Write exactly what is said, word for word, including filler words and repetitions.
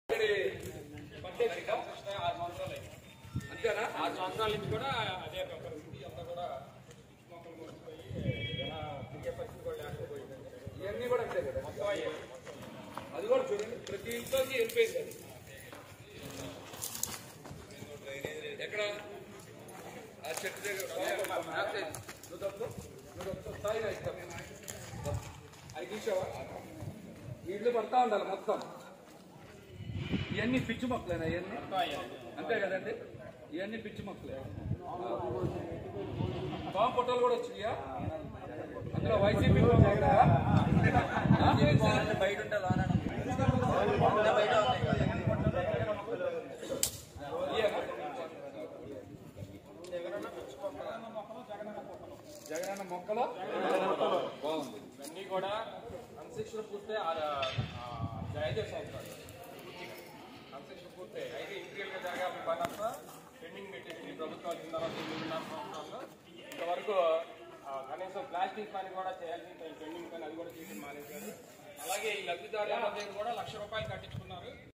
అంతేనా? ఆరు సంవత్సరాల నుంచి కూడా అదే పరిస్థితి అంతా కూడా మొక్కలు మోసిపోయి ఎలా తిరిగే పరిస్థితి కూడా లేకపోయిందండి. ఇవన్నీ కూడా అంతే కదా, మొత్తం అది కూడా చూడండి, ప్రతి ఇంట్లోకి వెళ్ళిపోయింది. అది ఎక్కడ ఆ చెట్టు దగ్గర స్థాయిగా ఇస్తాం. అది తీసావా? నీళ్లు పడతా ఉండాలి మొత్తం. ఇవన్నీ పిచ్చి మొక్కలేనా? ఇవన్నీ అంతే కదండి, ఇవన్నీ పిచ్చి మొక్కలే. పాము పొట్టలు కూడా వచ్చినాయా? అందులో వైసీపీ బయట జగనన్న మొక్కలు బాగుంది. ఇవన్నీ కూడా కన్స్ట్రక్షన్ పూర్తి ఐదే సంవత్సరాలు కన్స్ట్రక్షన్ పూర్తి అయితే ఇంటీరియర్ గా జరగాలి పని అంతా పెండింగ్ పెట్టేసి ప్రభుత్వాలు వచ్చిన తర్వాత మూడున్నర సంవత్సరాల్లో ఇంతవరకు కనీసం ప్లాస్టిక్ పని కూడా చేయాల్సి పెండింగ్ పని అది కూడా చేయడం మానేశారు. అలాగే ఈ లబ్ధిదారుల దగ్గర కూడా లక్ష రూపాయలు కట్టించుకున్నారు.